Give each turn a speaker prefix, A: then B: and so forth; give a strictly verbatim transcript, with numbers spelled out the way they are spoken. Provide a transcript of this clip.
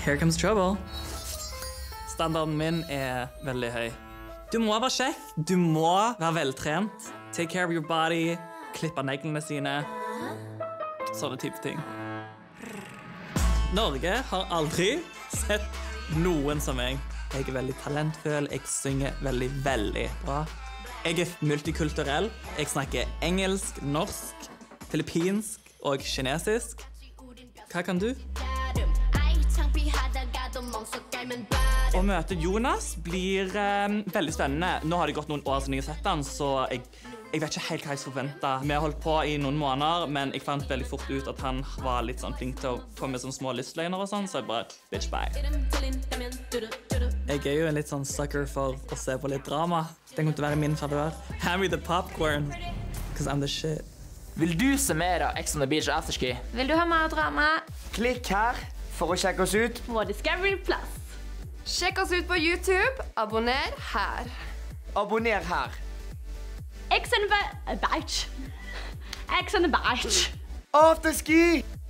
A: Here comes trouble. Standarden min er veldig høy. Du må være kjekk, du må være veltrent. Take care of your body, klippe neglene sine. Sånne type ting. Norge har aldri sett noen som meg. Jeg er veldig talentfull, jeg synger veldig, veldig bra. Jeg er multikulturell. Jeg snakker engelsk, norsk, filippinsk og kinesisk. Hva kan du? Å møte Jonas blir eh, veldig spennende. Nå har det gått noen år siden jeg har sett han, så jeg, jeg vet ikke helt hva jeg skal forvente. Vi har holdt på i noen måneder, men jeg fant veldig fort ut at han var litt sånn flink til å få med sånne små lystløgner og sånn, så jeg bare, bitch, bye. Jeg er jo en litt sånn sucker for å se på litt drama. Den kommer til å være min favør. Hand me the popcorn, because I'm the shit.
B: Vil du se mer av Ex on the Beach Afterski?
C: Vil du ha mer drama?
D: Klikk her for å sjekke oss ut.
C: På Discovery Plus.
E: Sjekk oss ut på YouTube. Abonner her.
D: Abonner her.
C: Ex on the Beach. Ex on the Beach.
D: Afterski!